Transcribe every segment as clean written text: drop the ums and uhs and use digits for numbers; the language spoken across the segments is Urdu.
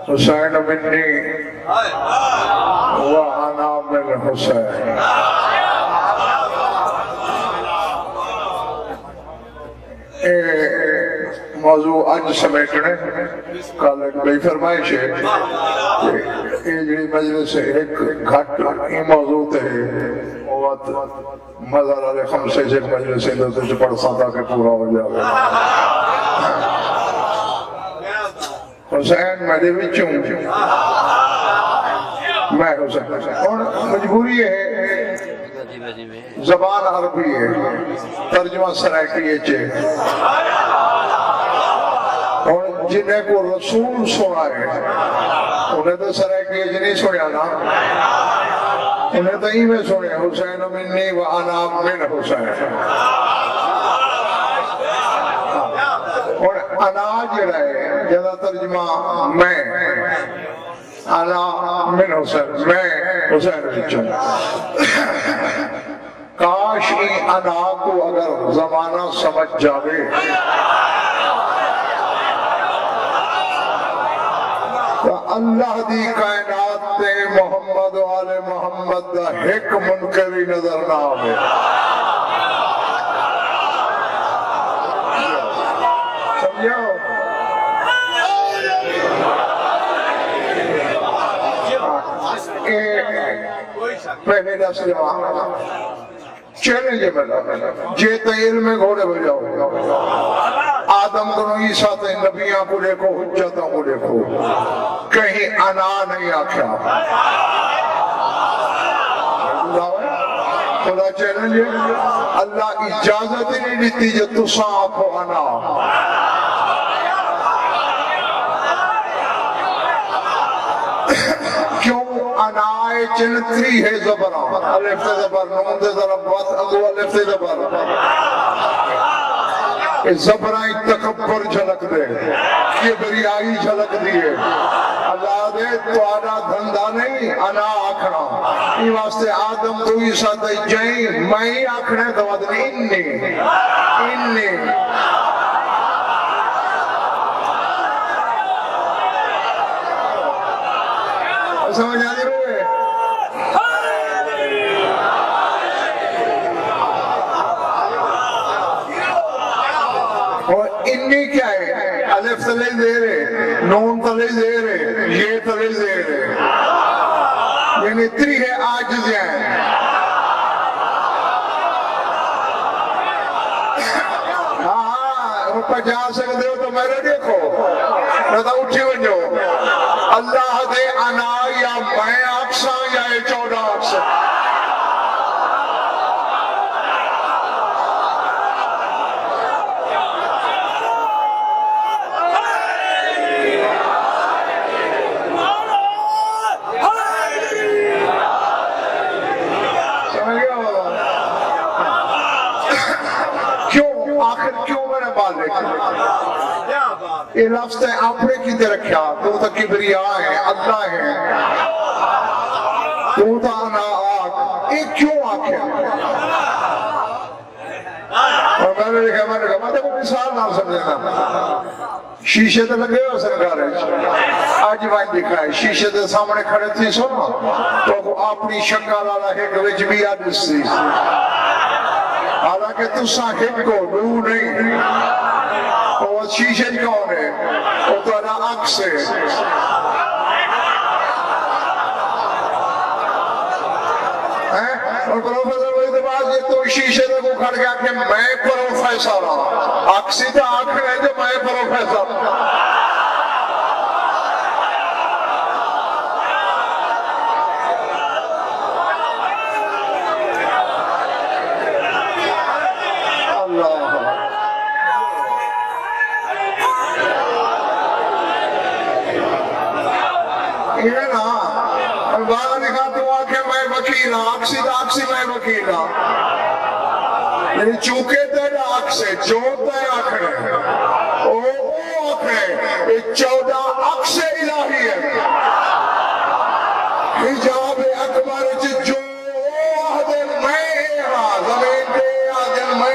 حسین منی وانا من حسین. موضوع آج سمیٹنے کل ایک بے فرمائش ہے یہ جڑی مجلس ایک گھٹ یہ موضوع تے وقت مزار علیہ خمسے سے مجلس سے پڑھ ساتا کہ پورا ہو جائے. حسین میرے بچوں میں حسین اور مجبوری ہے زبان عربی ہے ترجمہ سرائکی ہے اور جنہیں کو رسول سنا ہے انہیں تو سرائکی ہے نہیں سنیا نا انہیں تو ہی میں سنے حسین منی وانا من حسین اور انا جڑا ہے جدا ترجمہ میں انا من حسین میں حسین بچوں. کاش ای انا کو اگر زمانہ سمجھ جاوے تو اللہ دی کائنات تے محمد و آل محمد دا ایک منکری نظر نہ آوے. سمجھو پہلے دس جوان چیلنج ہے میرا جے تو علم گھوڑے ہو جاؤ آدم کو عیسیٰ تے نبیاں کو دیکھو حجتوں کو دیکھو کہیں انا نہیں آکھا خدا چیلنج ہے. اللہ اجازت ہی نہیں دیتی جو تساں آکھو انا. کیوں انائے چنتری ہے زبران الف سے زبر نون سے ضرب بات اگو الف سے زبر زبرائیں تکبر جھلک دے یہ بریائی جھلک دیئے. اللہ دے تو آنا دھندہ نہیں انا آکھنا یہ واسطے آدم تو عیسیٰ تے جائیں میں آکھنے تو آدم انی سمجھ آنے ہوئے اور انی کیا ہے الف تلے زیر ہے نون تلے زیر ہے یہ تلے زیر ہے یعنی تری ہے آجز ہیں. ہاں پجا سکتے ہو تو میرے دیکھو نہ تو اٹھی ونجو اللہ دے انا یا میں آکساں یا 14 آکساں. یہ لفظ ہے اپنے کی دے رکھیا تو تا کبریاء ہے اللہ ہے تو تا انا آگ یہ کیوں آکھے اور میں نے لکھا میں دیکھو مثال نہ سمجھنا شیشے تے لگے ہو سرکار ہے آج وائن دکھا ہے شیشے تے سامنے کھڑے تھی سو تو اپنی شکل والا ہے کہ وچ بھی آدھ سی حالانکہ تو ساکت کو نو نہیں اور شیشے کون ہے وہ تو انا عکس ہے. اور پروفیسر وہ اتباس یہ تو شیشے کو کھڑ گیا کہ میں پروفیسر ہوں عکسی تو آنکھ رہے جو میں پروفیسر یہ نا بعد لکھا تو آکھے میں وکیل ہوں آکسی میں وکیل ہوں یعنی چونکہ تیرا آکسے جو تے آکھے او آکھے 14 آکسے الہی ہے حجاب اکبر جو آدھے میں ہاں زمین دے آدھے میں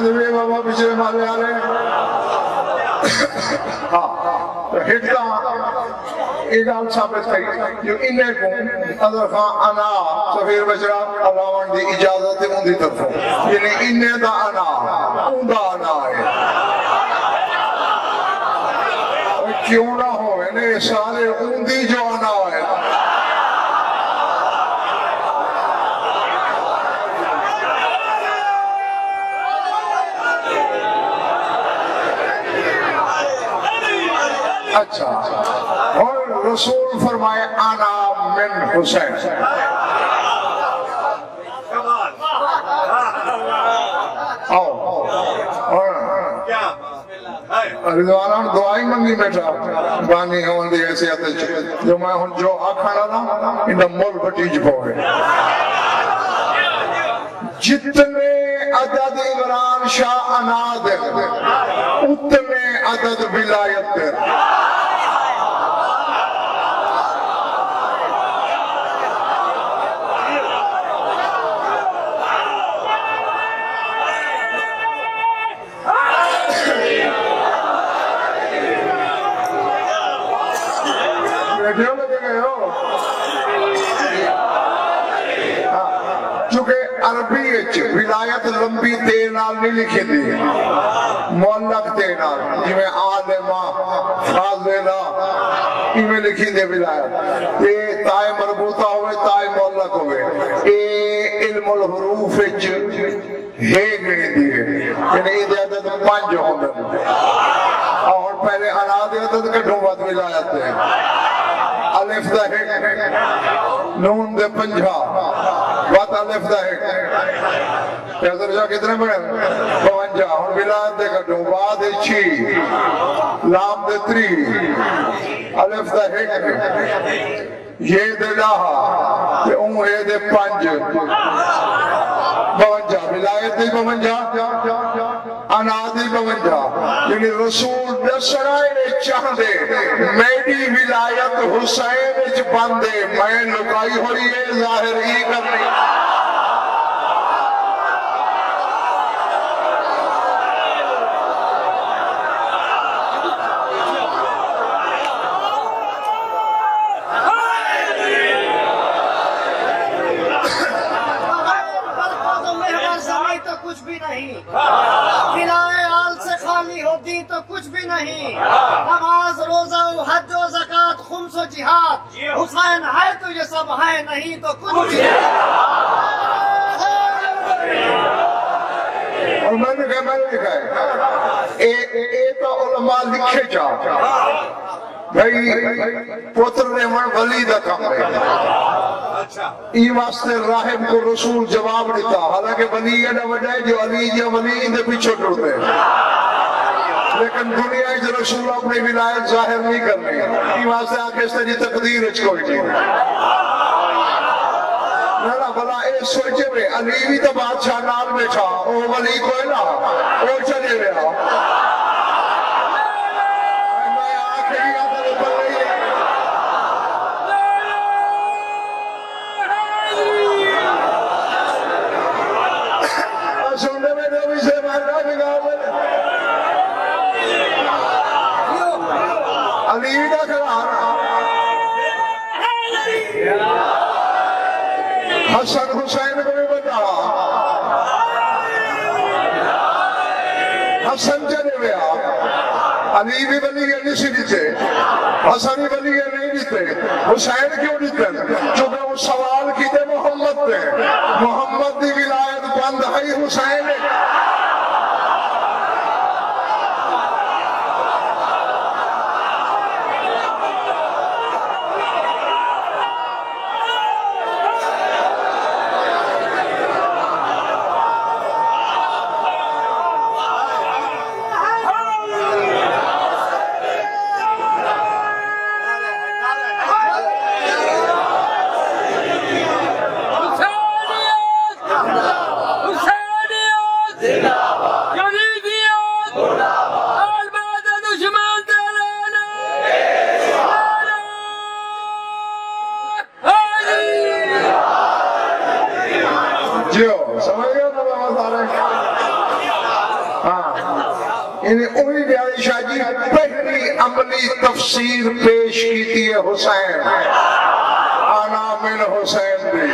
دیوے بابا پچھلے مالے آلے ہٹتا ایک آل ثابت کری جو انہیں کو اگر خان انا سفیر بچرا اللہ وان دی اجازت ہے ان دی طرفوں یعنی انہیں دا انا ان دا انا ہے کیوں نہ ہو انہیں سارے ان دی جو انا ہے اچھا اور رسول فرمائے انا من حسین رضوانان دعائی منگی بیٹھا بانی ہون دی حیثیت جو میں ہن جو آکھانا نا انہا مول بٹیج پوئے جتنے عدد عمران شاہ انا دے اتنے عدد ولایت دے بیٹھے لگے گئے ہو چونکہ عربی ولایت لمبی تے نال نہیں لکھی دی معلق تے نال جویں عالمہ فاضلہ ایویں لکھی دے ولایت یہ تائے مربوطہ ہوئے تائے معلق ہوئے اے علم الحروف ہے گئی دی یعنی یہ عدد 5 ہوندے اور پہلے انا دے عدد کٹھوں بعد ولایت ہے الف دا ہے نون دے 50 بات الف دا ہے پیسر جا کتنے بڑھے 52 ہون ولایت دے کٹھوں بعد 6 لام دے 3 الف دا ہے یہ دے لاہا تے اون ہے دے 5 52 ولایت دی 52 انا دی 52 یعنی رسول دسرائے چاہ دے میری ولایت حسین اچ بندے میں لکائی ہوئی ہے ظاہر ہی کرنی خلائے آل سے خالی ہوتی تو کچھ بھی نہیں نماز روزہ و حج و زکاة خمس و جہاد حسین ہے تو یہ سب ہے نہیں تو کچھ بھی اور میں نے لکھا ہے اے تو علماء لکھے جا بھئی پوتر نے من ولی دا کم ہے ای واسطے راہب کو رسول جواب دیتا حالانکہ ولی یہ نہ وجہ ہے جو علی یا ولی اندے پیچھے ٹوڑتے لیکن دنیا جو رسول اپنی ولایت ظاہر نہیں کرنے ای واسطے آکے اس طرح تقدیر اچھ کوئی نہیں نا بھلا اے سوچے میں علی بھی تو بادشاہ نال بیٹھا او ولی کوئی نہ او چلے گیا علی کا کرانا حسن حسین کو بھی بتا حسن چلے گیا علی بھی ولی ہے نہیں سی دیتے حسن بھی ولی ہے نہیں دیتے حسین کیوں دیتے چونکہ وہ سوال کیتے محمد پہ محمد دی ولایت بند ہے حسین انہیں اوہی بیاری شاہ جی پہلی عملی تفسیر پیش کی تھی حسین انا من حسین بھی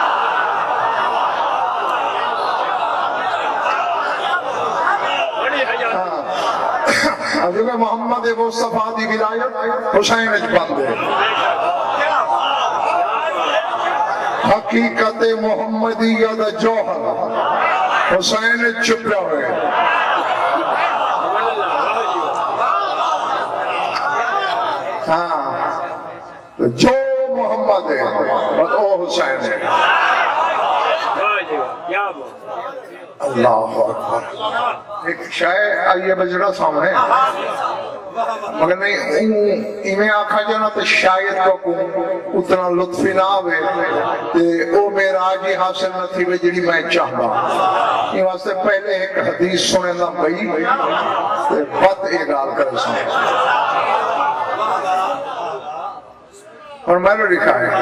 حضرت محمد مصطفیٰ دی ولایت حسین اچ بندے حقیقت محمدیہ دا جوہر حسین اچ چھپیا ہوئے جو محمد ہے وہ حسین ہے اللہ اکبر ایک شاہ آئیے بجڑا سامنے مگر نہیں انہیں آکھا جانا تو شاید کو اتنا لطفی نہ آوے او معراج ہی حاصل نہ تھی بجڑی میں چاہتا یہ واسطے پہلے ایک حدیث سنے نہ بھئی بات اگال کر سنے اور میں نے لکھا ہے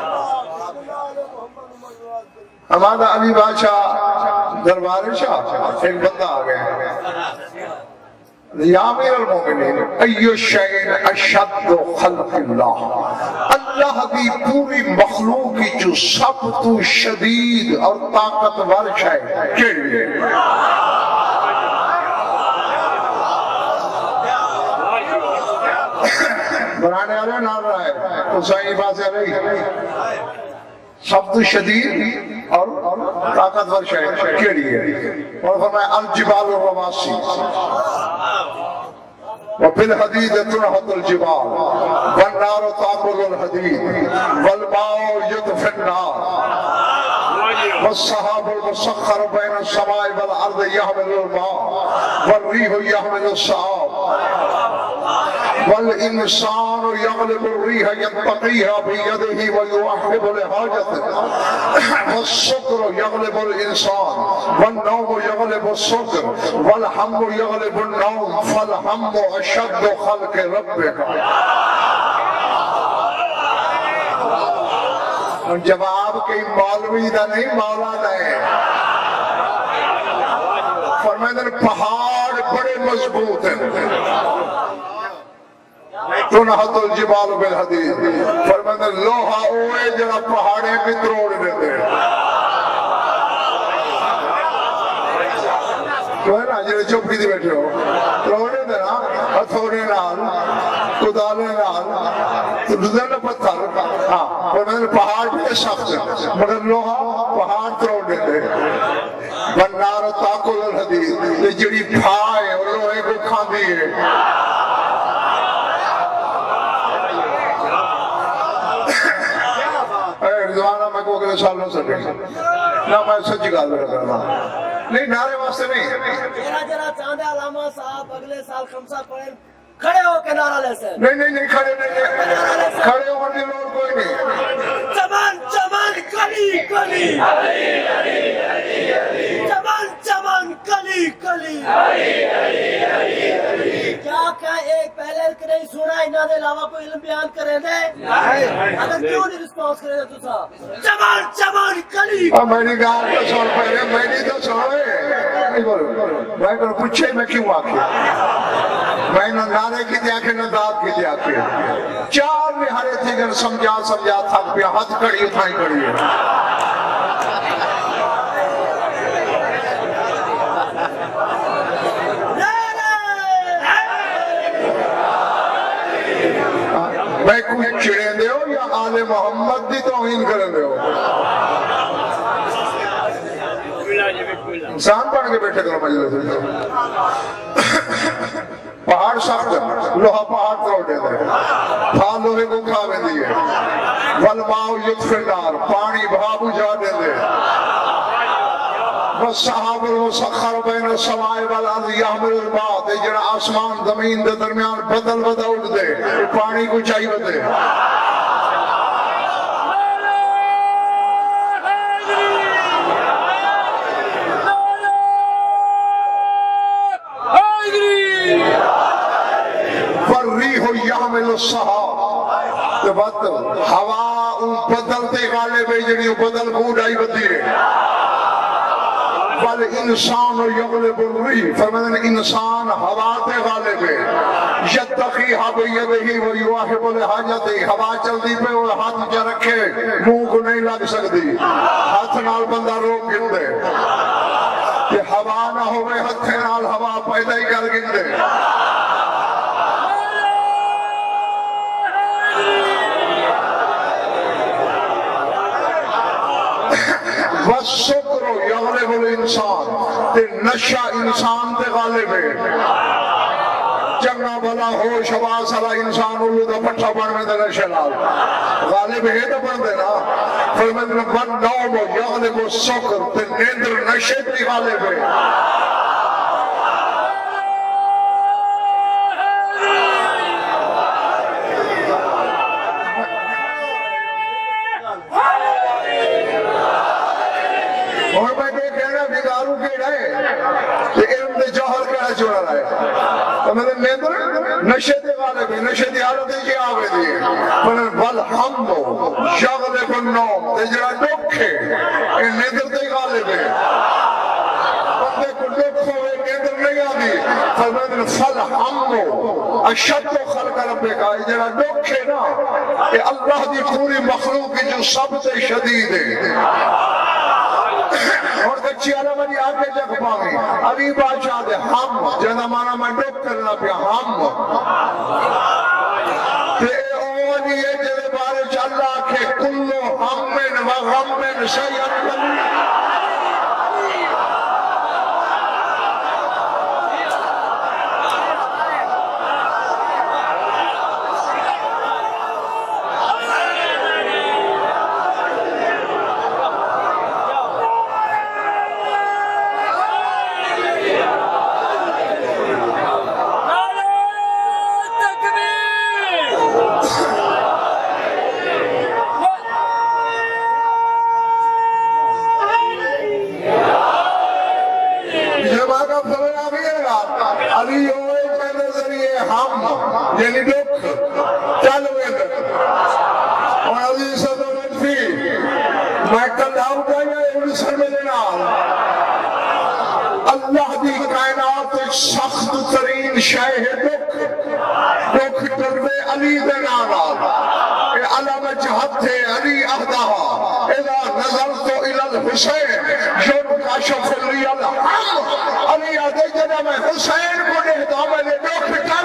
ہمارا علی بادشاہ دربار شاہ ایک بندہ آ گیا یا امیر المومنین ایو شیئن اشد خلق اللہ اللہ کی پوری مخلوق کی جو سب تو شدید اور طاقتور شے کیڑی ہے بنانے والے نال رہا ہے تو صحیح بات ہے رہی سب تو شدید اور طاقتور شے کیڑی ہے اور فرمایا الجبال الرواسی وبالحديد تنحت الجبال والنار تاكل الحديد والماء يطفئ النار والسحاب المسخر بين السماء والارض يحمل الماء والريح يحمل السحاب والإنسان يغلب الريح يتقيها بيده ويوحب لحاجته والسكر يغلب الإنسان والنوم يغلب السكر والهم يغلب النوم فالهم أشد خلق ربك جواب کئی مولوی دا نہیں مولا دا ہے فرمائے پہاڑ بڑے مضبوط ہیں تنحت الجبال بالحدید فرمائے لوہا اوے جڑا پہاڑے میں تروڑ دیتے تو ہے نا جڑے چپ کی دی بیٹھے ہو تروڑے دینا ہتھوڑے نال کدالے نال تو ردن پتھر ہاں فرمائے پہاڑ بھی سخت ہے مگر لوہا پہاڑ تروڑ دیتے بنار تاکل الحدید یہ جڑی پھائے اور لوہے کو کھان دیئے رضوانہ میں کو اگلے سال نہ سکے نہ میں سچی گال میں کرنا نہیں نعرے واسطے نہیں جرا چاندے علامہ صاحب اگلے سال خمسہ پڑھیں کھڑے ہو کے نعرہ لے سے نہیں کھڑے نہیں کھڑے ہو کے لوگ کوئی نہیں چمن چمن کلی کلی چمن چمن کلی کلی کیا ایک پہلے کرے سنا انہوں نے علاوہ کوئی علم بیان کرے دے اگر کیوں نہیں رسپانس کرے تو سا چمن چمن کلی میں نے کہا تو سن پہلے میں نے تو سنوے میں کہا پوچھے میں کیوں آکے میں نہ نعرے کی دیا کہ نہ داد کی دیا کہ چار نہارے تھے کہ سمجھا تھک پیا ہاتھ کڑی اتھائی کڑی ہے میں کوئی چڑھیں دے ہو یا آل محمد دی توہین کریں دے ہو انسان پڑھ کے بیٹھے کرو مجلس پہاڑ سخت لوہا پہاڑ توڑ دے دے تھا لوہے کو کھاوے دیئے والماؤ یطفئ النار پانی بھا بجھا دے دے والسحاب المسخر بین السماء والارض یحمل الماء دے جڑا آسمان زمین دے درمیان بدل اٹھ دے پانی کو چاہیے دے یحمل السحاب تو بات ہوا بدلتے والے بے جڑی بدل کو ڈائی بدی ہے والانسان یغلب الریح، فرمایا انسان ہوا تے غالب ہے، یتقیھا بیدہ ویواہب لحاجتہ، ہوا چلدی پہ وہ ہاتھ چ رکھے منہ کو نہیں لگ سکتی، ہاتھ نال بندہ روک گندے کہ ہوا نہ ہوئے ہتھے نال ہوا پیدا ہی کر گندے۔ والشکر یغلب الانسان، تے نشہ انسان تے غالب ہے، چنگا بھلا ہوش حواس والا انسان اولو دا پٹھا بننے دے نشے نال غالب ہے تو بن دے نا۔ فرمایا والنوم یغلب السکر، تے نیندر نشے تے غالب ہے۔ اور میں یہ کہنا بگارو کیڑا ہے کہ علم دے جوہر کیڑا چھوڑا رہا ہے، تو میں نے نیندر نشے دے غالب ہے، نشے دی حالت ہے جی آوے دی والحمد یغلب النوم، تے جڑا دکھ ہے یہ نیندر دے غالب ہے، بندے کو دکھ ہوئے نیندر نہیں آدھی، فرمایا فالحمد اشد خلق ربک، یہ جڑا دکھ ہے نا کہ اللہ دی پوری مخلوق کی جو سب سے شدید ہے۔ اور کچھی علامہ دی آگے جگ پاویں علی بادشاہ دے ہم جنہ مانا میں ڈوک کرنا پیا ہم تے اولی ہے جلے بارے چلا کہ کلو ہمن و غمن شیئن بلی۔ علی ہوئے کے نظریے ہم یعنی دکھ چل ہوئے در اور علی صدر منفی میں کل آؤں گا یا انسان میں جنال اللہ دی کائنات ایک سخت ترین شے ہے دکھ کرنے علی دنانا اے علامہ جہت ہے علی اہدہا اذا نظرت الى الحسین ينكشف لي الهم، علی آدھے جنہ میں حسین کو دیکھتا میں نے دکھ کر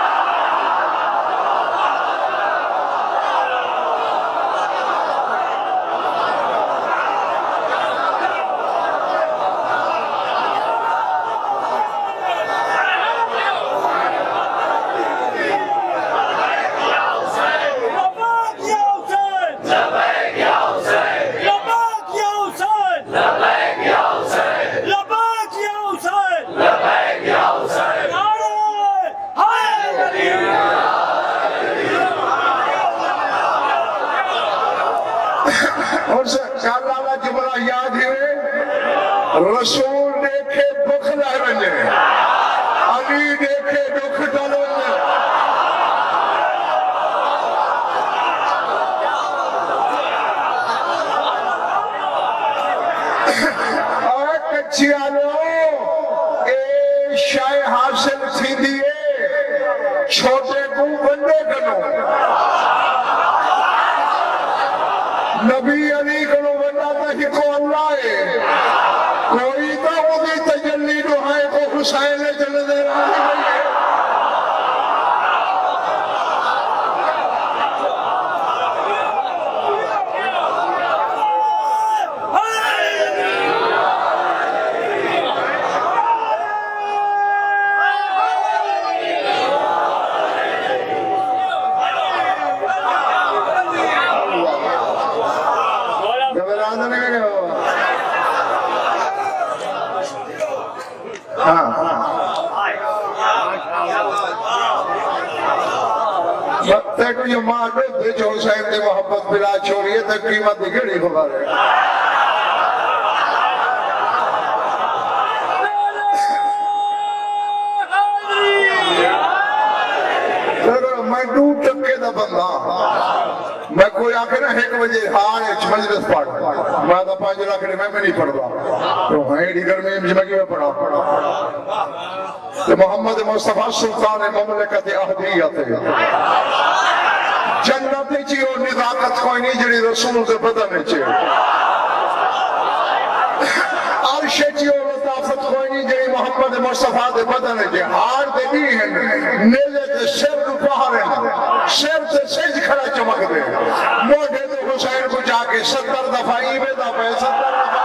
اور سے اللہ جبرا یاد ہے رسول دیکھے دکھ لہ رنجے علی دیکھے دکھ ڈل رنجے اور کچھی آلو اے شائع حاصل تھی دیئے چھوٹے کو بندے کنو نبی علی کنو بندہ تھی کو اللہ ہے کوئی تو وہ بھی تجلی دعائے کو حسین چلے دے رہا ہے تے کو یہ ماں دے جو حسین دے محبت بلا چھوڑی ہے تے قیمت گھڑی خبر ہے میں دو ٹکے دا بندہ میں کوئی آخر 1 بجے ہار مجلس پڑھ میں تو 5 لاکھ میں نہیں پڑھتا تو ایڈی گرمی میں کیوں پڑھا تو محمد مصطفیٰ سلطان مملکت احدیت جنت چی اور نزاکت کوئی نہیں جڑی رسول سے بدن چی عرش چی اور لطافت کوئی نہیں جڑی محمد مصطفیٰ سے بدن چی ہار دے دی ہیں نیلے دے سر پہاڑ ہیں سر سے سج کھڑا چمک دے موڑے دے حسین کو جا کے 70 دفعہ ایوے دفعہ 70 دفعہ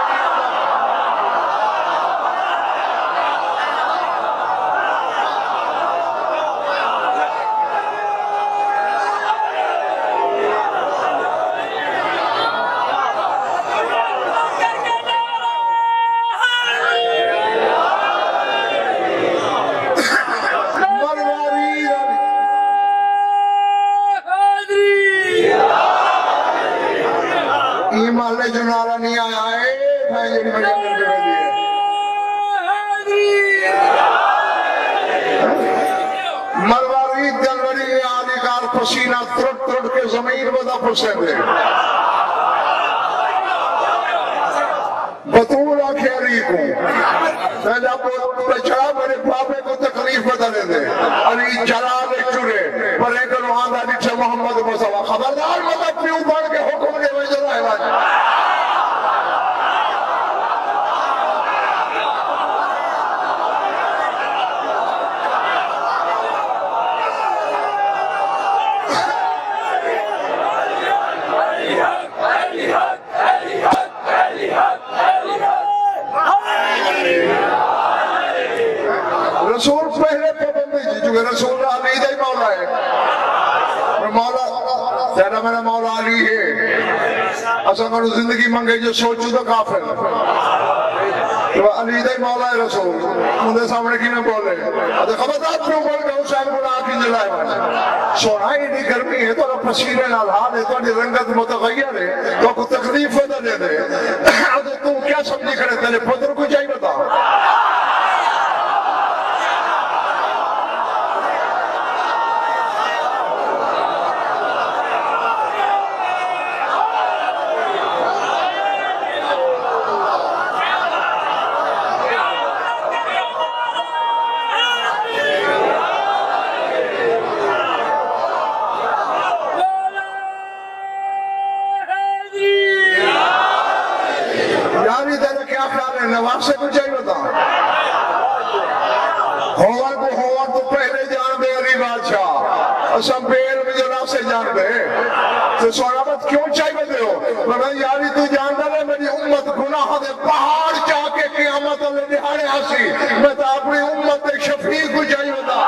جو نعرہ نہیں آیا ہے میں یہ نہیں کر کے دیئے مرواری جنوری آلی کار پسینہ ترٹ ترٹ کے زمین بدا پسے دے بطولہ کھیری کو میں جب پچھڑا میرے پاپے کو تکلیف بدلے دے علی جلال چورے پر ایک روحاندہ نیچے محمد مصطفیٰ خبردار مدد پیوں پڑھ کے حکم کے وجہ رہے واجہ رسول پہلے پابندی جی چونکہ رسول علی دے مولا ہے مولا تیرا میرا مولا علی ہے اصلا کرو زندگی منگے جو سوچو تو کافر تو علی دے مولا ہے رسول مندے سامنے کی میں بولے خبردار کیوں بول کے حسین کو آنکھ جلائے بھائی سونائی نہیں گرمی ہے تو پسینے نالحال ہے تو رنگت متغیر ہے تو کو تکلیف ہوتا دے دے تو کیا سمجھی کرے تیرے پدر کو چاہیے بتا نواب سے کچھ چاہیے بتا ہوار کو ہوار تو پہلے جان دے علی بادشاہ اسم پیر میں جناب سے جان دے تو سوالات کیوں چاہیے دے ہو میں یاری تو جان دے میری امت گناہ دے پہاڑ چاہ کے قیامت اللہ دہاڑے ہنسی میں تو اپنی امت ایک شفیق کو چاہیے بتا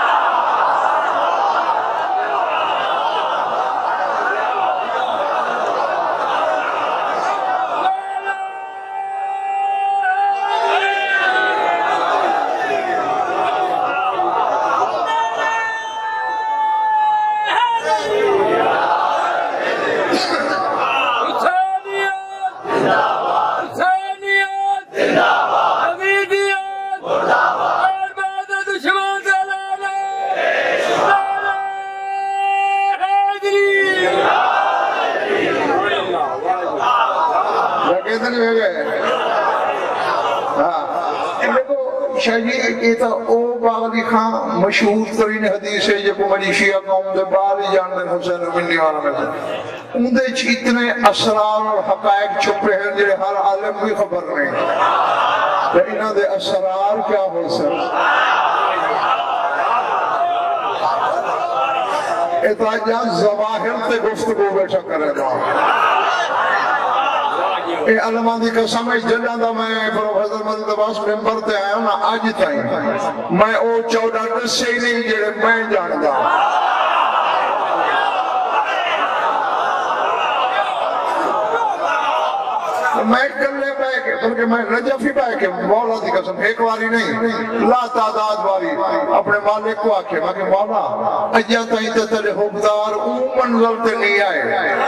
مشہور ترین حدیث ہے جب مجھے شیعہ قوم دے باری جاندے حسین بنی والا میں اندے اتنے اسرار اور حقائق چھپے ہیں جنہیں ہر عالم بھی خبر نہیں تو انہاں دے اسرار کیا ہو سر اتاجہ زواہر تے گفتگو بیٹھا کرے گا اے علماء دی قسم ہے جلدہ دا میں پروفیسر مدد عباس ممبر تے آیا ہوں نا آج تائیں میں او 14 سے ہی نہیں جڑے میں جاندہ میں کرنے پائے کے بلکہ میں رجف ہی پائے کے مولا دی قسم ایک واری نہیں لا تعداد واری اپنے مالک کو آکے میں کہ مولا اجا تائیں تے تلے حکدار اون منظر تے نہیں آئے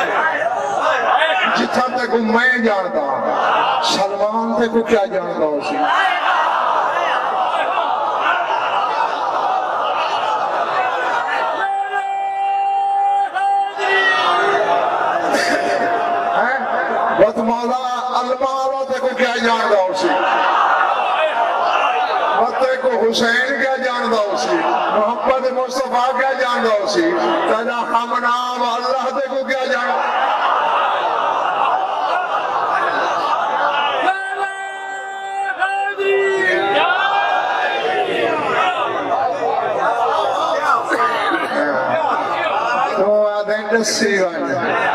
جتھا تک میں جانتا سلمان تے کو کیا جانتا اسی تے کو حسین کیا جان دو سی محمد مصطفیٰ کیا جان دو سی تیرا ہم نام اللہ تے کو کیا جان تو آدھیں دسی گئے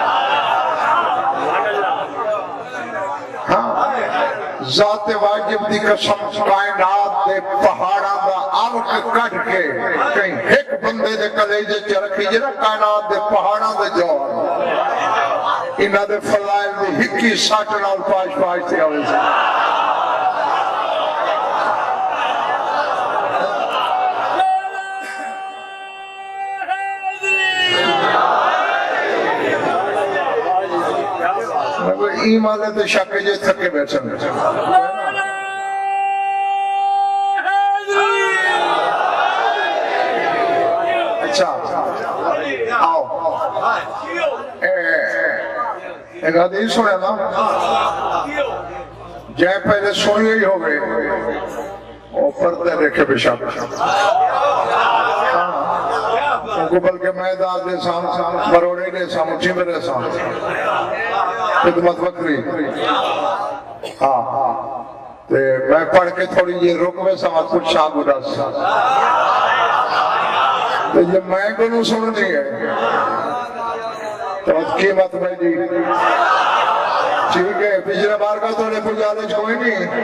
ذات واجب دی قسم کائنات دے پہاڑاں دا آنکھ کٹ کے کہیں ایک بندے دے کلیجے چ رکھی جے نا کائنات دے پہاڑاں دے جوہر انہاں دے فضائل دی ہکی سٹ نال پاش پاش تھی آوے سی ایمان لے تے شک جے تھکے بیٹھن اچھا آؤ ایک حدیث سنے نا جائے پہلے سنی ہی ہو گئے وہ پردے دیکھے پیشاب ان کو بلکہ میدان دے سام بروڑے دے سام چیمے دے سام خدمت بکری ہاں میں پڑھ کے تھوڑی یہ رکوے سمجھ کچھ شاہ گھڑا سا تو جب میں کو نہیں سننی ہے تو اس قیمت میں جی ٹھیک ہے پچھلے بار کا تو نے کوئی جانچ کوئی نہیں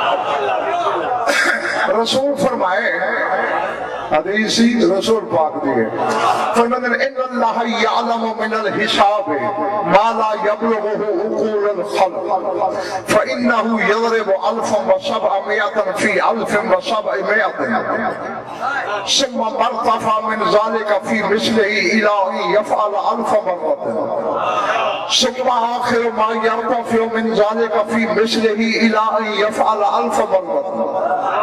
رسول فرمائے حدیثی رسول پاک دیئے فرمائے ان اللہ یعلم من الحساب ما لا یبلغه عقول الخلق فإنه يضرب 1700 في 1700 ثم مرتفع من ذلك في مثله إلى أن يفعل 1000 مرة ثم آخر ما يرتفع من ذلك في مثله إلى أن يفعل 1000 مرة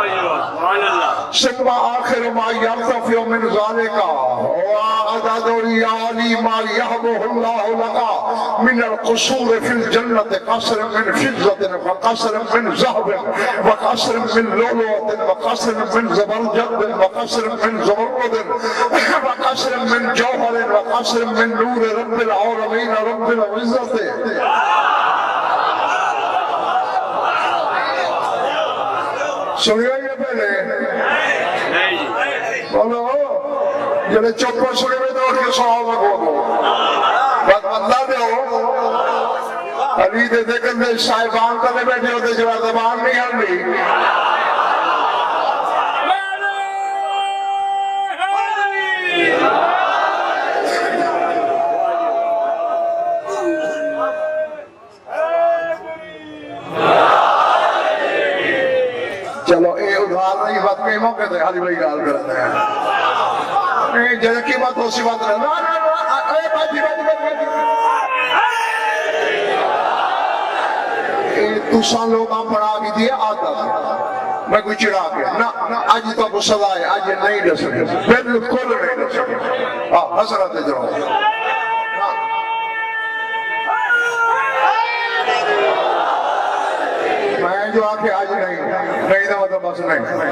ثم آخر ما يرتفع من ذلك وعدد ريال ما يهبه الله لك من القصور في الجنة قصر من فضة وقصر من ذهب وقصر من لؤلؤة وقصر من زبرجد وقصر من زمرد وقصر من جوهر وقصر من نور رب العالمين رب العزة سنیا یہ پہلے بولو جنہیں چپر سنے میں تو اٹھ کے صحابہ کو بات اللہ دے ہو علی دے دیکھن دے صاحبان کرنے بیٹھے ہوتے جب زبان نہیں آنی چلو اے ادھار نہیں بات کئی موقع تھے حالی بھائی گال کرتے ہیں اے جنہ کی بات ہو سی بات رہے اے باجی تُسان لوگاں پڑھا بھی دیا آتا تھا میں کوئی چڑھا گیا نا آج تو کو سزا ہے آج نہیں دے سکے بالکل نہیں دے سکے حضرت جاؤ میں جو آکے آج نہیں دا مطلب بس نہیں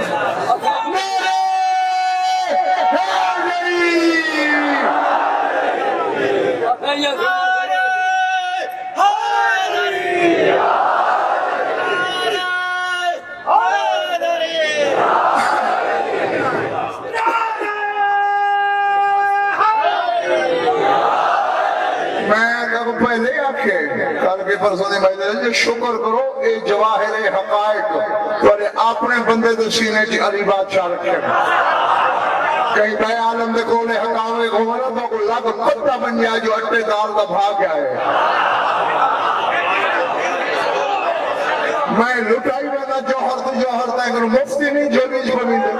پہلے آکھے کل کے پرسوں میں دے شکر کرو اے جواہر حقائق تورے اپنے بندے دے سینے چی علی بادشاہ رکھے کہیں بے عالم دے کولے حقامے گھومنا تو کو لگ کتا بن جائے جو اٹھے دار دا بھاگ آئے میں لٹائی بنا جوہر تو جوہر تا اگر مفتی نہیں جو نیچ بنی دے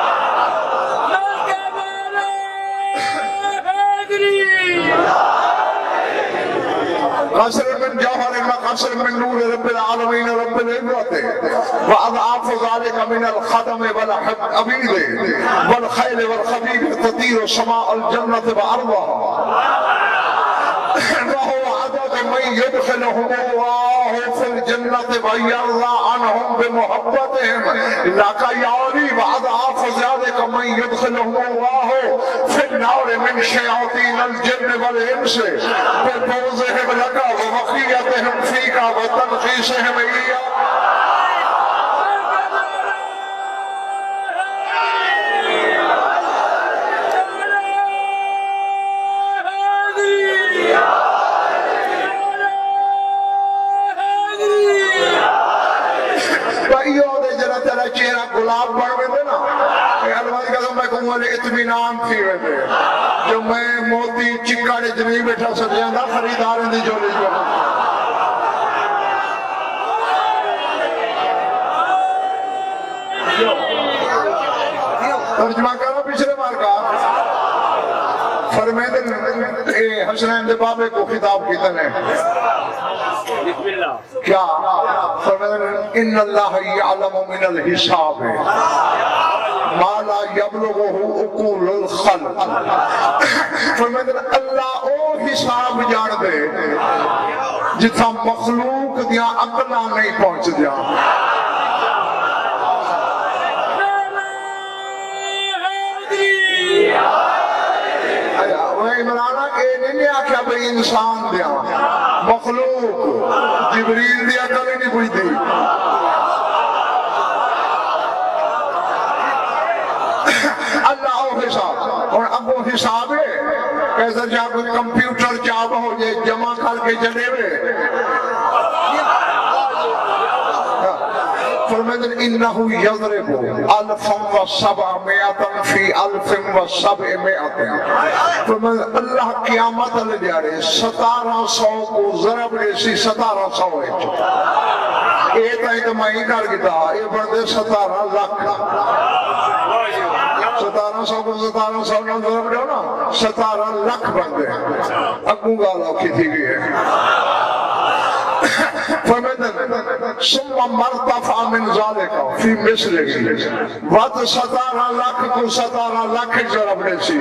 قصر من جوهر وقصر من نور رب العالمين رب العزة وأضعاف ذلك من الخدم والعبيد والخيل والخبيب تطير سماء الجنة وأرضها وهو عدد من يدخلهم الله في الجنة ويرضى عنهم بمحبتهم لك يا ذلك من يدخله الله في النار من شياطين الجن والإنس ببغضهم لك وبقيتهم فيك وتنغيصهم إياك. چہرہ گلاب بڑھ گئے تھے نا اللہ کی قسم میں کہوں گا اطمینان تھی ہوئے تھے جو میں موتی چکاڑے جنہی بیٹھا سکیاں تھا خریداریں دی جو لیج بڑھا ترجمہ کرو پچھلے بار کا فرمائے حسنین دے بابے کو خطاب کی تنے کیا فرمائے ان اللہ یعلم من الحساب ما لا یبلغه عقول الخلق. فرمائے اللہ او حساب جان دے جتھا مخلوق دیا عقلہ نہیں پہنچ دیا. عمرانہ کہ نہیں آکھیا بھئی انسان دیا مخلوق جبریل دیا کبھی نہیں کوئی دی. اللہ او حساب اور اب وہ حساب ہے کیسا جا کوئی کمپیوٹر جاب ہو جائے جمع کر کے جنے میں فرمائے انہو یضرب الفا و سبعمیتا فی الف و سبعمیتا. فرمائے اللہ قیامت لے جارے 1700 کو ضرب لیسی 1700 ہے ایک آئی تو میں ہی کر گتا یہ بڑھتے 17 لاکھ 1700 کو 1700 نہ ضرب لے نا 17 لاکھ بڑھتے اگوں گالا کی تھی بھی ہے. ثم مرتفع من ذلك في مثله وات 17 لاکھ کو 17 لاکھ ضرب لیسی.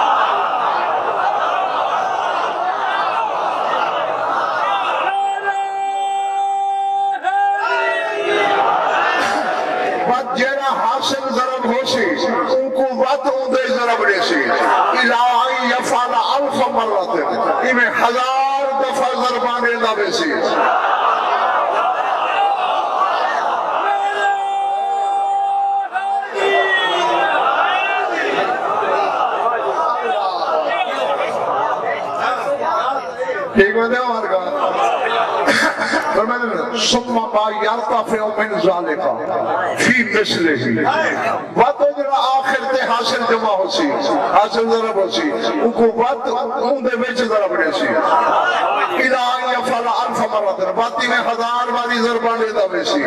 وات جیرا حاصل ضرب ہو سی ان کو وات اندے ضرب لیسی الہی یفعل الف مرت انہیں 1000 دفعہ ضربانے دا بیسی. ٹھیک میں دے ہمارے کا فرمائے ثم ما یرتفع من ذلك فی مثله وقت جڑا آخر تے حاصل جمع ہو سی حاصل ضرب ہو سی ان کو وقت ان دے وچ ضرب رہے سی الہی یفعل الف مرت باتی میں 1000 باری ضربان لیتا ہوئے سی.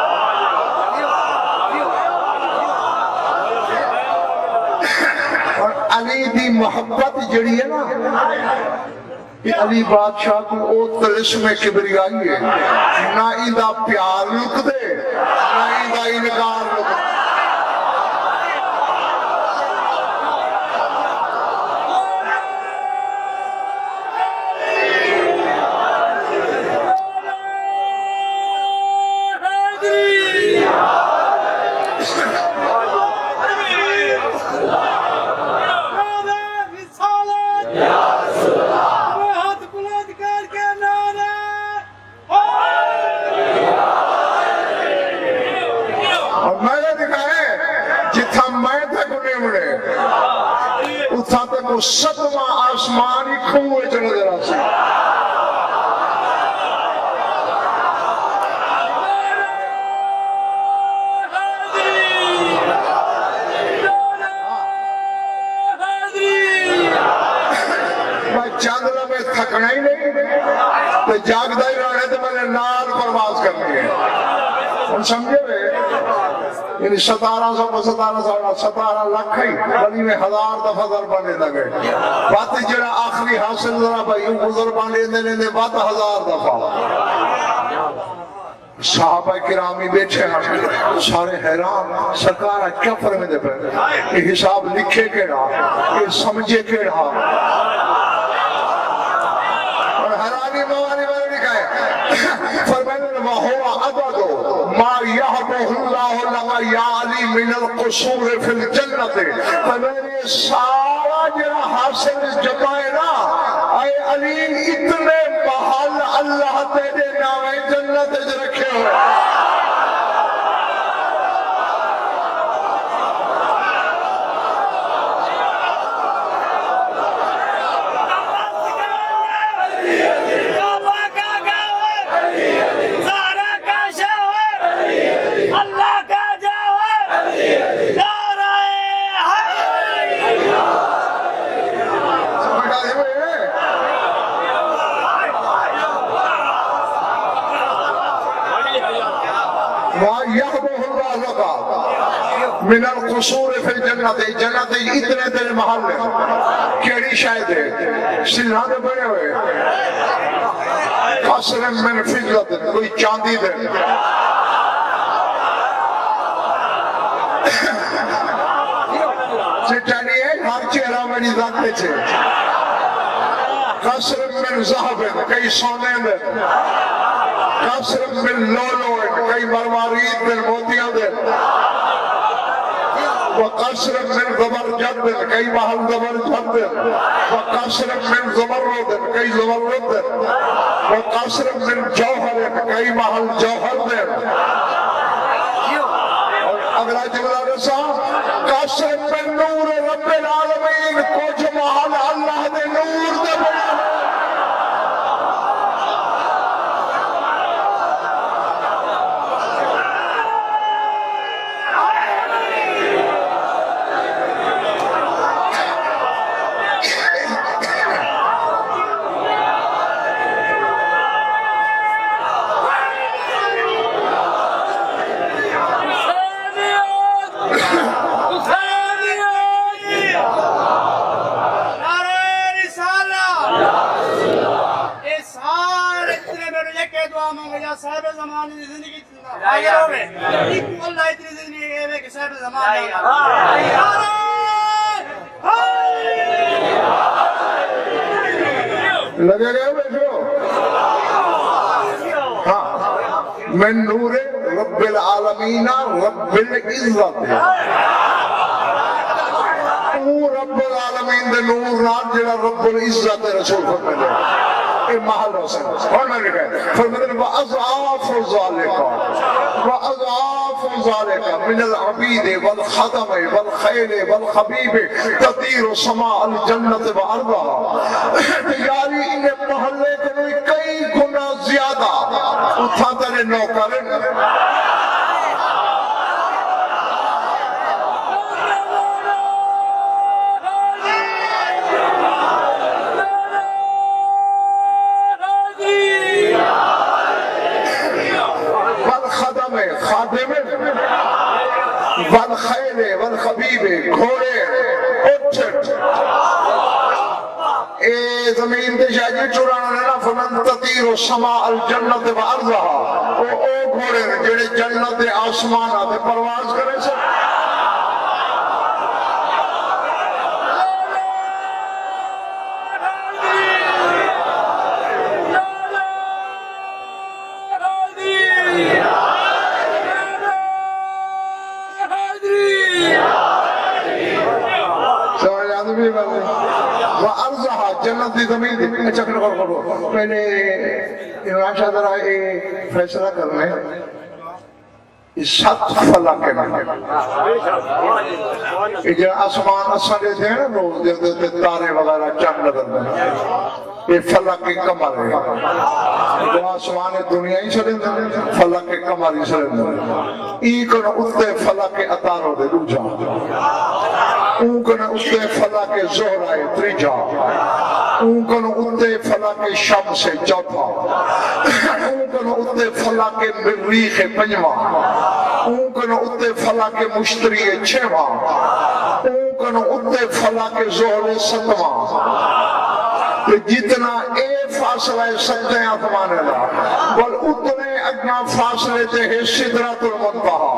اور علی دی محبت جڑی ہے نا کہ علی بادشاہ کو او تلسم کبریائی ہے نہ ایدہ پیار لک دے نہ ایدہ انکار لک دے. ستواں آسمانی کھوئے جو نظر آسی. میں چاندلہ میں تھکنا ہی نہیں تو جاگدہ ہی رہنے تو میں نے نال پرواز کرنی ہے. ان سمجھے میں یعنی 1700 کو 17 لاکھ ہی بلی میں 1000 دفعہ ضربانے لگے. بات جڑا آخری حاصل ذرا بھائی ان کو ضربانے دینے بات 1000 دفعہ. صحابہ کرامی بیٹھے ہیں سارے حیران سرکار کیا فرمے دے پہ یہ حساب لکھے کیڑا یہ سمجھے کیڑا. اور حیرانی موانی میں لکھا ہے فرمائے وهو عدد ما يهبه الله لك يا علی من القصور فی الجنت. تو میرے سارا جڑا حاصل جمائے نا اے علی اتنے محل اللہ تیرے نام جنت رکھے ہوئے. من القصور فی الجنت. جنت اتنے تیرے محل ہے. کیڑی شاید ہے سلحہ دے بڑے ہوئے قصر من فضت کوئی چاندی دے چٹانی ہے ہر چہرہ میری ذات دے چھے. قصر من ذہب کئی سونے دے. قصر من لولو کئی مروارید دے موتیاں دے. وقصر من زبرجد کئی محل زبرجد. وقصر من زمرد کئی زمرد. وقصر من جوہر کئی محل جوہر. اگلا جملہ رسا قصر من نور رب العالمین کچھ محل اللہ دے نور دے بڑا. صاحب زمانے کی زندگی آگے ہوئے اللہ اتنی زندگی ہے کہ صاحب زمانے لگے گئے بیٹھو. ہاں من نور رب العالمین رب العزت. رب العالمین دے نور نال جڑا رب العزت رسول فرمائے محل حسن. اور میں نے کہا فرمائے وَأَضْعَافُ ذَلِكَ من العبید والخدم والخیل والخبیب تطیر سماء الجنت وعرضها. یاری انہیں محلے کنوئی کئی گنا زیادہ اٹھاتا نے نوکر والخیل والخبیب گھوڑے اٹھٹ. اے زمین دے شاہجی چورانا لینا فمن تطیر سماء الجنت وعرضها. او گھوڑے جڑے جنت آسمان آتے پرواز کرے سے. وَأَرْضَهَا جنت دی زمین دی. اچھا کرو پہلے عمران شاہ ذرا فیصلہ کرنے سات فلک کے نام یہ آسمان اسانے تھے نا روز دے تارے وغیرہ چند نظر میں یہ فلک کے کمر ہے. جو آسمان دنیا ہی سرے فلک کے کمر ہی سرے ایکن اتے فلک کے اتارو دے دو جا. اونکن اتے فلک زہرائے تریجا. اونکن اتے فلک شمس چوتھا. اونکن اتے فلک مریخ پنجواں. اونکن اتے فلک مشتری چھواں. اونکن اتے فلک زہر ستواں. جتنا اے فاصلہ سکتے ہیں آسمان اللہ بل اتنے اگنا فاصلے تے ہے سدرۃ المنتہا.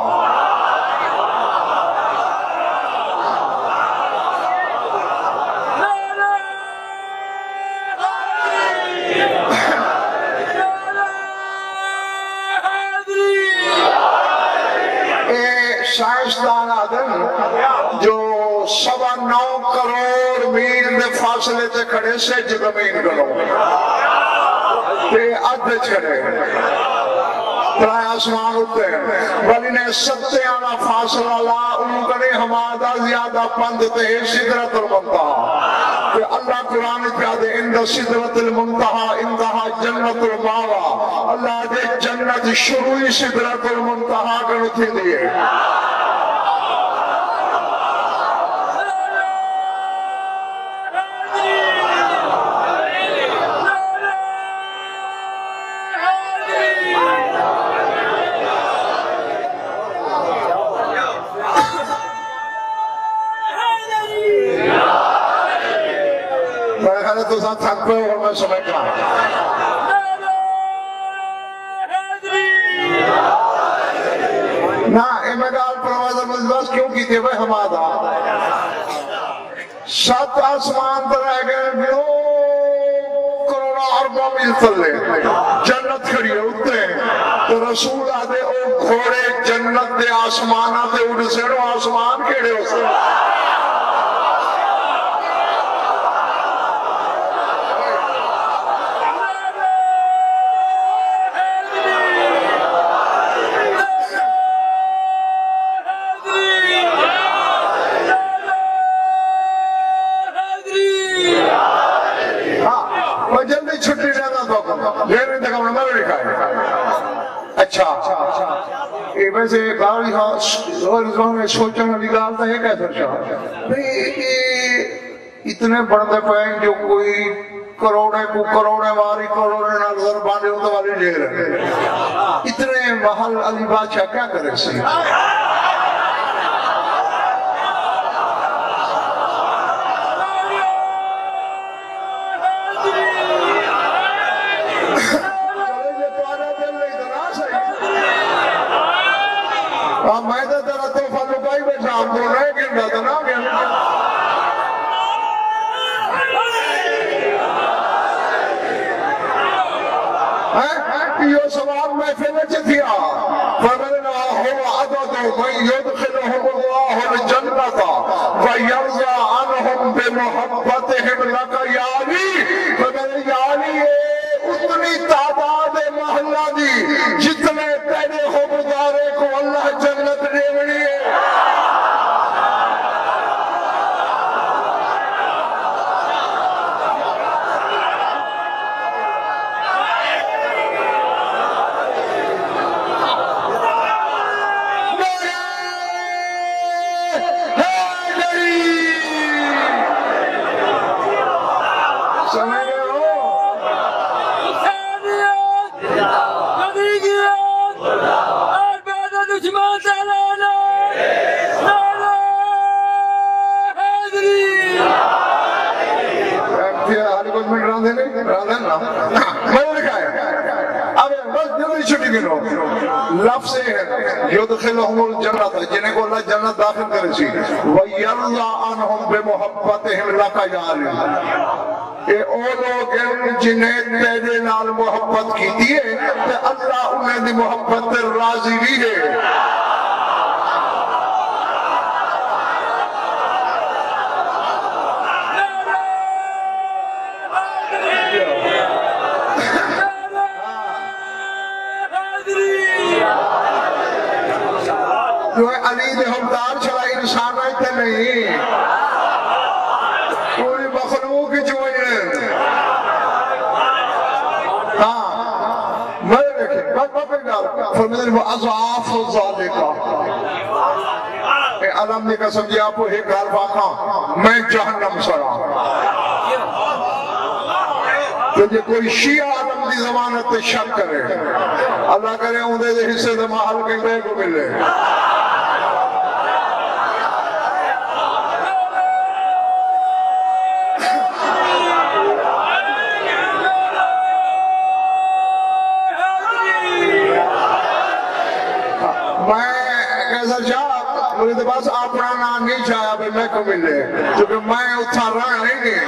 9.25 کروڑ میل دے فاصلے تے کھڑے سے زمین کرو تے ادھ چھڑے ترائے آسمان ہوتے ہیں ولی نے ستے آنا فاصلہ لا انہوں کرے ہمادہ زیادہ پند تے سدرت المنتہا کہ اللہ قرآن پیادے اندہ سدرت المنتہا اندہا جنت الماوہ اللہ دے جنت شروعی سدرت المنتہا کرنو تھی دیئے تو ساتھ تھک پہ اور میں سمجھ رہا نا امدال پروازر مجلس کیوں کی تھے بھائی ہمارا 7 آسمان پر رہ گئے 9 کروڑ اربع میل تلے جنت کھڑی ہے اٹھتے ہیں تو رسول آدھے او گھوڑے جنت دے آسمان آدھے اڑ سے رو آسمان کیڑے ہو سے ویسے باری ہاں میں سوچنے والی گال تھا یہ کہتا شاہ اتنے بڑھتے پہنگ جو کوئی کروڑے کو کروڑے واری کروڑے نظر باندھے ہوتا والی لے رہے اتنے محل علی بادشاہ کیا کرے سی میں تو تیرا توفہ لکائی بیٹھا ہم بول رہے کہ نہ تو نہ گیا یہ سوال محفل میں تھیا فَمَنَا هُوَ عَدَدُ مَنْ يُدْخِلُهُمُ اللَّهُ الْجَنَّةَ وَيَرْضَى عَنْهُمْ بِمُحَبَّتِهِمْ لَكَ يَا عَلِي فَمَنَا يَا عَلِي اتنی تعداد محلہ دی جتنے تیرے ہو گزارے کو اللہ جنت دے بڑی ہے لفظ یدخلہم الجنت جنہیں کو اللہ جنت داخل کرے سی وَيَرْضَى عَنْهُمْ بِمُحَبَّتِهِمْ لَكَ يَا عَلِي اے او لوگ ہیں جنہیں تیرے نال محبت کی دیئے کہ اللہ انہیں دی محبت راضی بھی ہے جو ہے علی دے حمدار چلا انسان آئیتے نہیں پوری مخلوق جو ہے ہاں میں دیکھیں بات پہ گال فرمیدن وہ اضعاف ذالکہ اے علم نے قسم جی آپ کو ایک گال باقا میں جہنم سرا تو جے کوئی شیعہ علم دی زمانت شک کرے اللہ کرے اندھے دے حصے دے محل کے بے کو ملے مجھے بس اپنا نام نہیں چاہیا بھئی میں کو ملے کیونکہ میں اتھا رہا نہیں گئے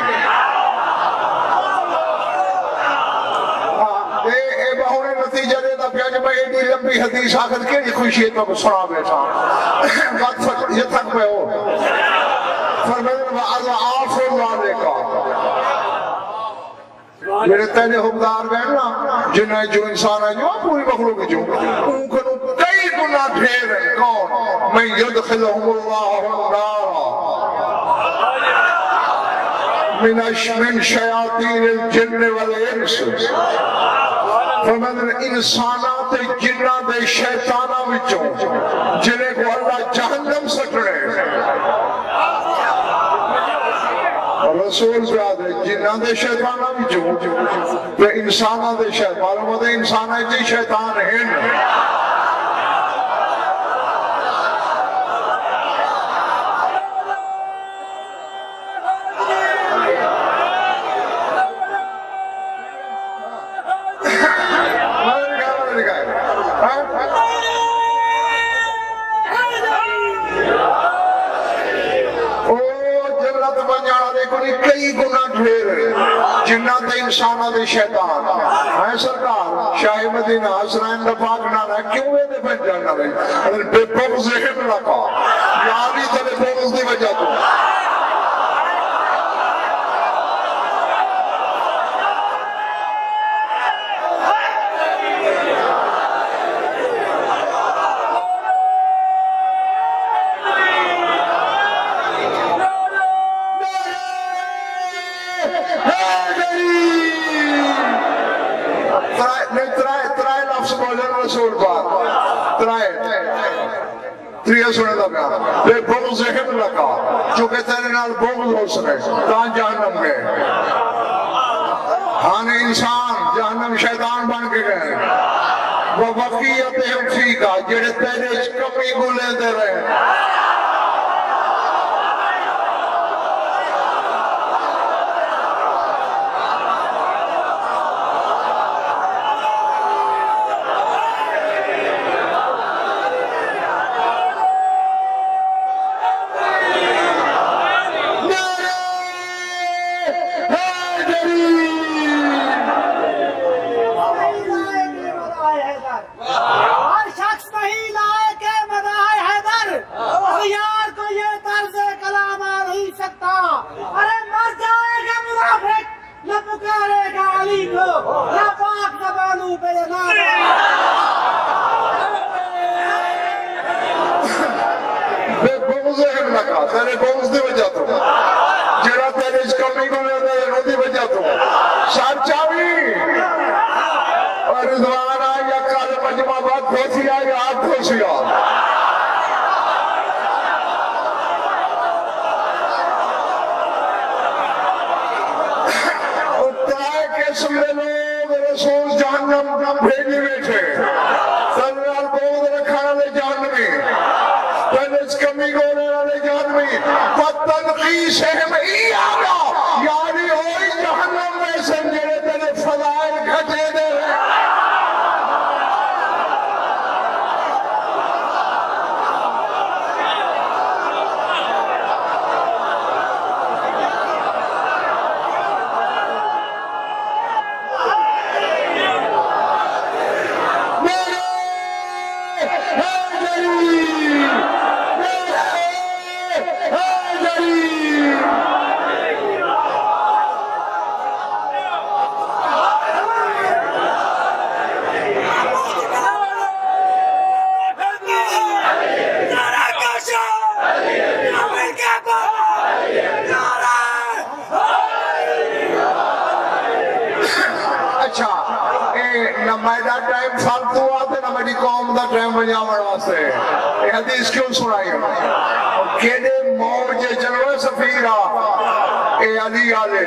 اے بہونے نتیجہ دیتا پیا کہ میں ایڈی لمبی حدیث آخر کے خوشی ہے تو سنا بیٹھا بات یہ تھک پہ ہو والے کا میرے تینے حکمدار بیٹھنا جنہیں جو انسان ہے جو پوری مخلوق جو ان کو کئی گناہ ڈھیر ہیں کون میں یدخلہم اللہ النار من شیاطین الجن والانس فرمایا انسانات جنات شیطانہ وچوں جنہیں کو اللہ جہنم سٹڑے رسول پیاد ہے جنہاں دے شیطانہ بھی جو تے انسانہ دے شیطان معلوم ہے انسانہ جی شیطان ہیں کئی گناہ ڈھیر جنہ تے انسانہ دے شیطان ہے سرکار شاہ مدینہ حسنین نفاق نانا کیوں ہے دے بن جانا رہی اگر بے بغض ہم رکھا یاری تلے بغض دی وجہ تو سنے دا بیان بے بغض ہم لکا چونکہ تیرے نال بغض ہو سکے تاں جہنم گئے ہاں انسان جہنم شیطان بن کے گئے وَوَقِيَتِهِمْ فِيكَ جڑے تیرے کمی گلے دے رہے تیرے بغض دی وجہ تو جڑا تیرے اس کمی کو لے دے نو دی وجہ تو سچا بھی اور رضوان آیا کل مجمع بات کھوسی آئی آپ کھوسی آئی اتائے قسم دے لوگ رسول جہنم بھیجی بیٹھے سرنال بغض رکھانا لے جہنمی تیرے اس کمی کو لے تنقیس ہم ای آگا یاری ہوئی جہنم میں سنجھے تیرے فضائل گھٹے دے رہے میرا ٹائم فالتو آتے نہ میری قوم دا ٹائم بجاوڑ واسطے یہ حدیث کیوں سنائی کیڑے موجے جلوے سفیرہ اے علی آلے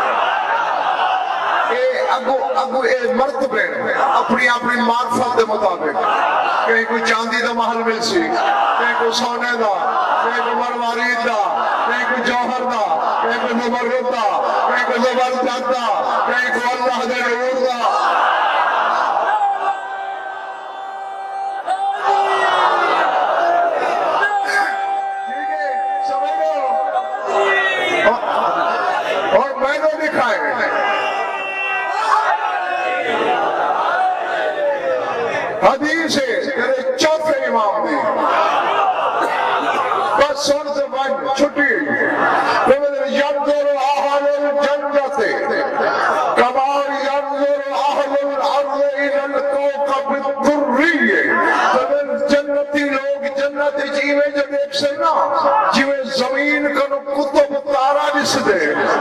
اگو اے مرتبے اپنی معرفت دے مطابق کہیں کوئی چاندی دا محل مل سی کہیں کوئی سونے دا کہیں کوئی مروارید دا کہیں کوئی جوہر دا کہیں کوئی مبرد دا کہیں کوئی زبردست دا کہیں کوئی اللہ دے نور دا اور میں نے دکھائے حدیث ہے تیرے چوتھے امام دی بس سن سے بات چھٹی یب دورو دیکھ سے نا جویں زمین کنو کتب تارا دس دے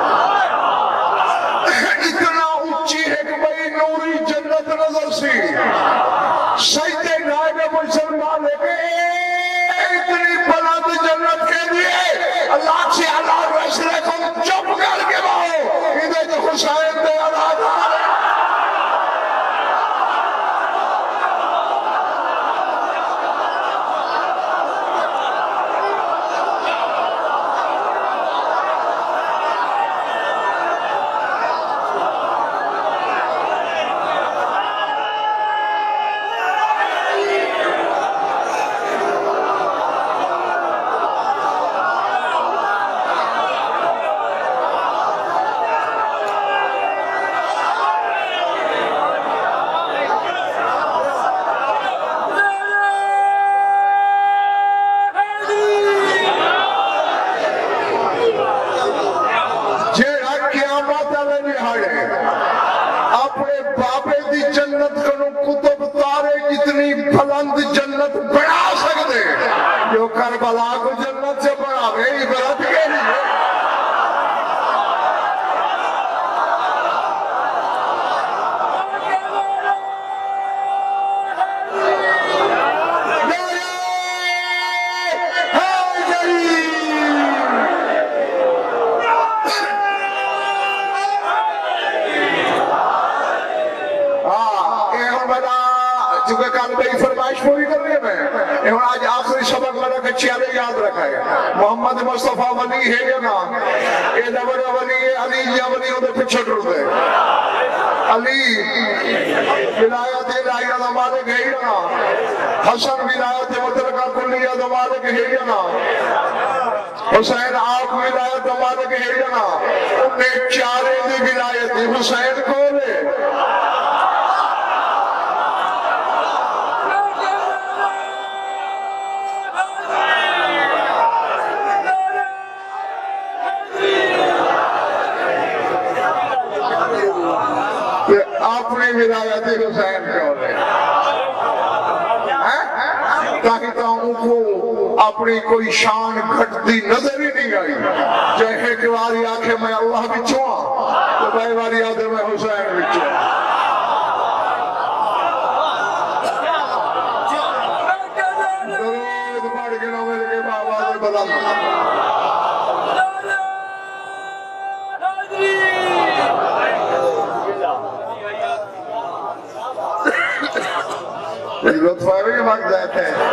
اتنا اونچی ہے کہ بھئی نوری جنت نظر سی سجدے نائب مسلمان ہے کہ اتنی بلند جنت کے لیے اللہ سے اللہ رسلے کو چپ کر کے باؤ ادھے جو حسین دے اللہ جنت بڑھا سکتے جو کربلا کو جنت سے بڑھاوے عبرت کے لیے چونکہ کل بھئی فرمائش پوری کر رہے میں آج آخری سبق میرا کچھ یاد رکھا ہے محمد مصطفیٰ ولی ہے یا نا اے دبر ولی ہے علی یا ولی ہوتے پچھڑ رہے ہیں علی ولایت الہیہ دا مالک ہے یا نا حسن ولایت مطلقہ کلیہ دا مالک ہے یا نا حسین آپ ولایت دا مالک ہے یا نا انہیں چارے دی ولایت حسین کو لے اپنی ولایت حسین کو لے تاکہ ان کو اپنی کوئی شان گھٹتی نظر ہی نہیں آئی چاہے کہ واری آنکھیں میں اللہ بچوں تو بھائی واری آدھر میں حسین بچوں درود پڑھ کے نہ مل کے بابا دے بلند لطف آئے کے وقت دیتے ہیں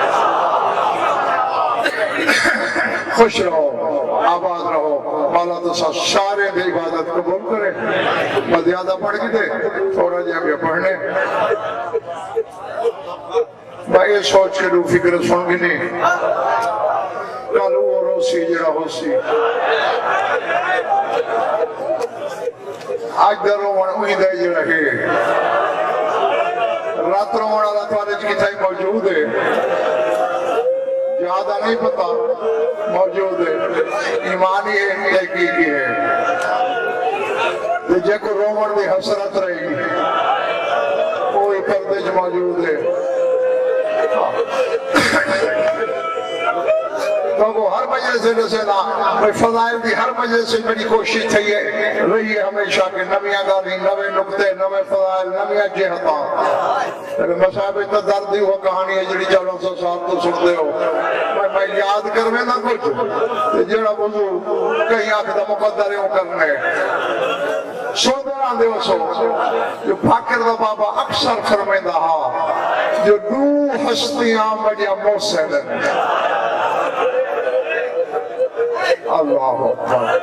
خوش رہو آباد رہو مولا تو سارے دے عبادت قبول کرے میں زیادہ پڑھ گی دے تھوڑا جہاں بھی پڑھنے میں یہ سوچ کے دو فکر سن گی نہیں کالو اور روسی جڑا ہوسی آج در روان امید ہے جڑا ہے رات روان اللہ تعالیٰ کی تھائی موجود ہے زیادہ نہیں پتا موجود ہے ایمانی ہے تحقیقی ہے جے کو روان دی حسرت رہے گی کوئی پردش موجود ہے تو وہ ہر مجلس سے نسینا فضائل دی ہر مجلس سے میری کوشش تھی رہی ہے ہمیشہ کہ نویاں گالی نوے نکتے نوے فضائل نویاں جہتاں مسائب اتنا دردی ہوا کہانی ہے جڑی 400 سال تو سنتے ہو میں یاد کرنے نہ کچھ جڑا وضو کہیں آخدہ مقدریوں کرنے سوندر آندے ہو سو جو پاکر دا بابا اکثر فرمیندہ ہاں جو دو ہستیاں مجھے محسن اللہ اکبر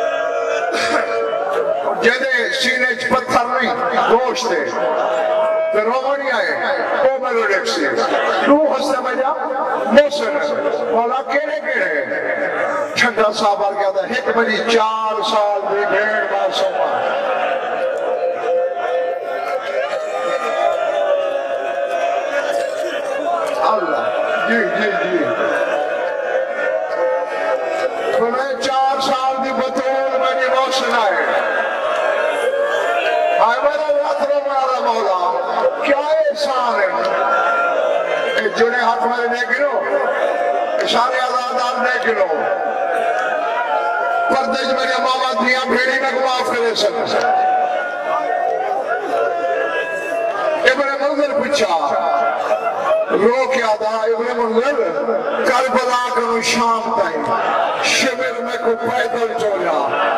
جدے سینے چ پتھر نہیں گوشت ہے تو رومانی آئے وہ میرے ریک سے دو ہستے مجھے محسن والا کیڑے کیڑے چھنڈا صاحب آ گیا تھا ایک بڑی 4 سال دی بھیڑ باسوں اللہ جی جی جی انہیں 4 سال دی بطول میں نے روشن آئے آئے میرا راتروں میں آرہا مولا کیا احسان ہے جنہیں ہاتھ میں نے گرو اشارے آزاد کلو پردیش میرے ماما دیاں بھیڑی نہ معاف کرے سن ابن منظر پچھا رو کیا تھا ابن منظر کربلا کرو شام تائیں شمر میں کو پیدل چولا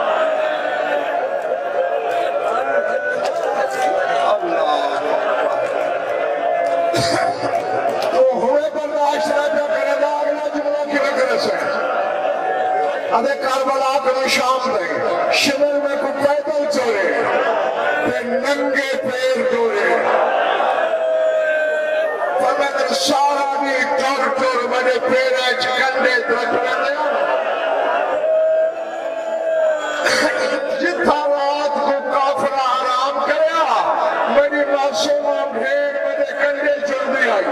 تو ہوئے برداشت رہتا کرے دا اگلا جملہ کی رکھنے سے ادھے کربلا کرو شام تائیں شمر میں کو پیدل چولے تے ننگے پیر چولے فرمائے سارا بھی ڈاکٹر میرے پیرے چکندے درک رہتے ہیں جتھا رات کو کافرہ حرام کریا میری معصومہ بھیڑ میرے کنڈے جلدی آئی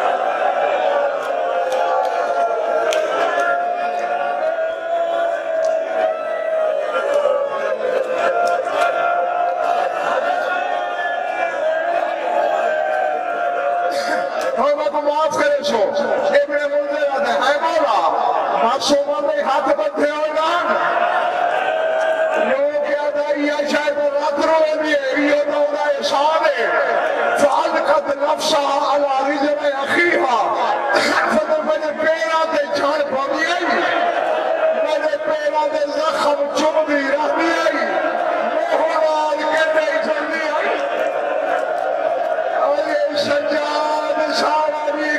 معاف کرے سو ابن منظر آتے ہیں اے مولا معصومہ میں ہاتھ بندھے ہوگان لوگ کیا دائی یا شاید رات روئے بھی ہے یہ دولہ احسان ہے فَعَلْقَتْ نَفْسَهَا عَلَى رِجْلِ أَخِيهَا فَدر میرے پیرا دے جھاڑ پاوی آئی میرے پیرا دے زخم چمدی رہنی آئی موہران کہتے ہی جلدی آئی اور یہ سجاد سارا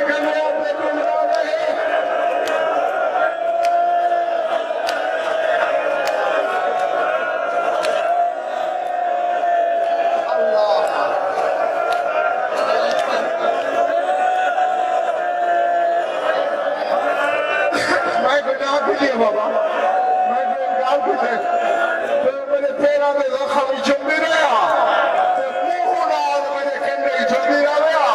بابا میں کوئی گال پوچھے تو میرے پیرا میں زخم چمبی رہا تو موہنا میرے کنڈے چمبی رہا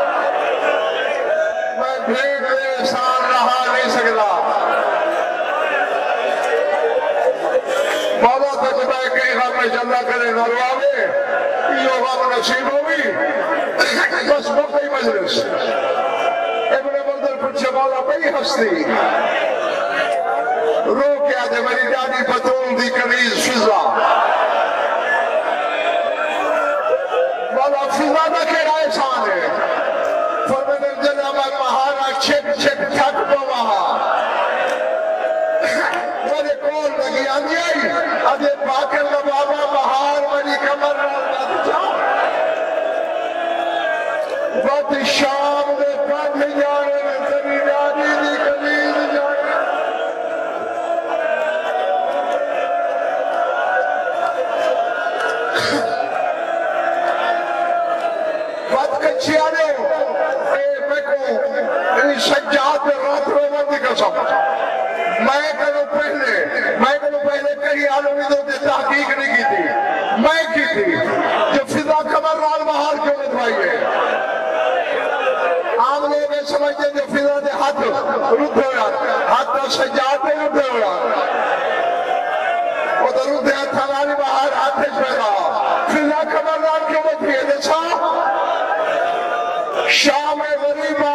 میں بھیڑ میں احسان رہا نہیں سکتا بابا تو جب کہیں غم میں جلدہ کرے نروا میں یہ غم نصیب ہوئی بس مقی مجلس ابن منظر پوچھے مولا بھئی ہستی رو کیا دے میری ڈاڈی پتون دی کنیز فضا والا فضا نہ کہنا احسان ہے فرمین الجنہ میں مہارا چھک چھک تھک پا وہاں میرے کول لگی آنی آئی ادھے باکر لبابا مہار میری کمر رہا جاؤ وقت شام دے پر نہیں جانے تیری ڈاڈی دی کنیز جانے کچھیانے میں کو سجاد میں رات رومن دی قسم میں کنو پہلے کہیں عالمیدوں نے تحقیق نہیں کی تھی میں کی تھی جو فضا کمر رال مہار کیوں ندوائی ہے عام لوگ سمجھتے جو فضا دے ہاتھ رد ہویا ہاتھ سجاد میں رد ہویا وہ تو رد ہے تھنانی مہار ہاتھ پیدا فضا کمر رال کیوں ندوائی ہے شام غریبہ